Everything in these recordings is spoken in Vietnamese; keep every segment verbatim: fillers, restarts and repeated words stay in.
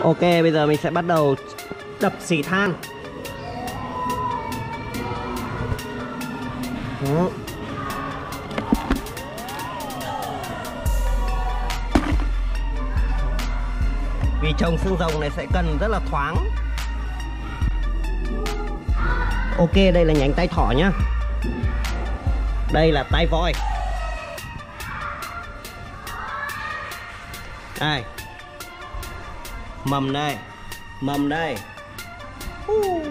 Ok, bây giờ mình sẽ bắt đầu đập xỉ than. Đó. Vì trồng xương rồng này sẽ cần rất là thoáng. Ok, đây là nhánh tay thỏ nhá. Đây là tay voi. Đây. Mầm đây. Mầm đây. uh.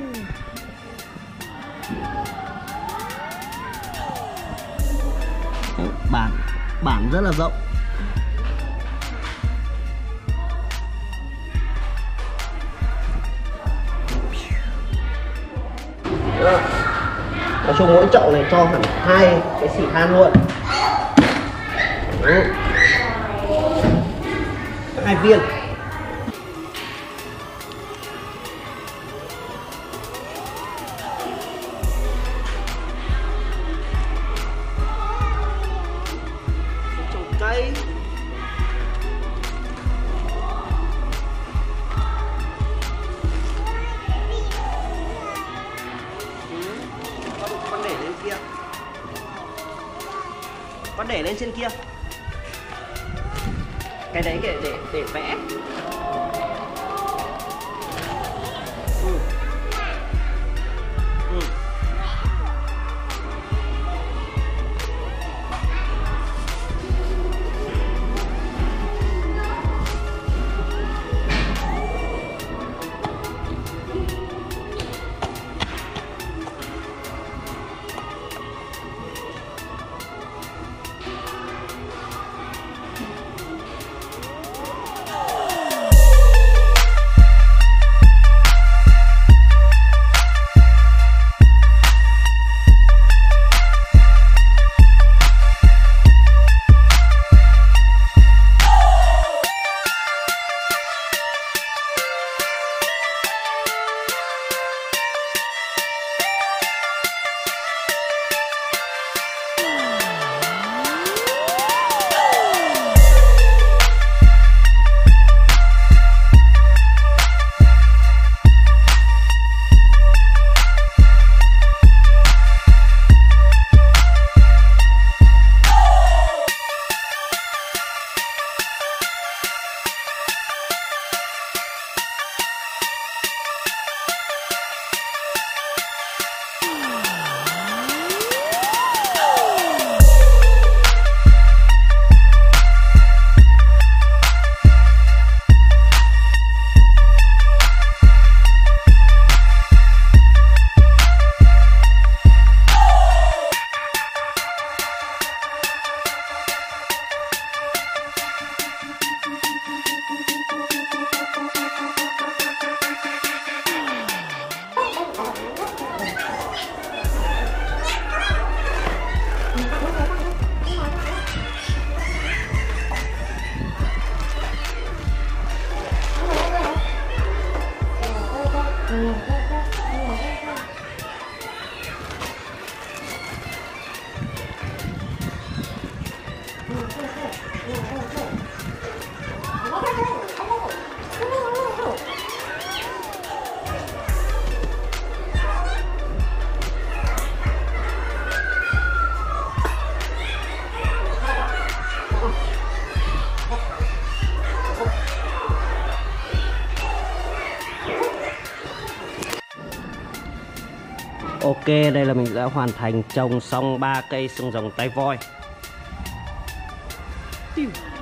Bản Bản rất là rộng. Nói chung mỗi chậu này cho hẳn hai cái xỉ than luôn. Đấy. Hai viên. Trồng cây. Con để lên kia. Con để lên trên kia. Cái đấy để để để vẽ. Ừ. Ừ. Ok, đây là mình đã hoàn thành trồng xong ba cây xương rồng tay voi.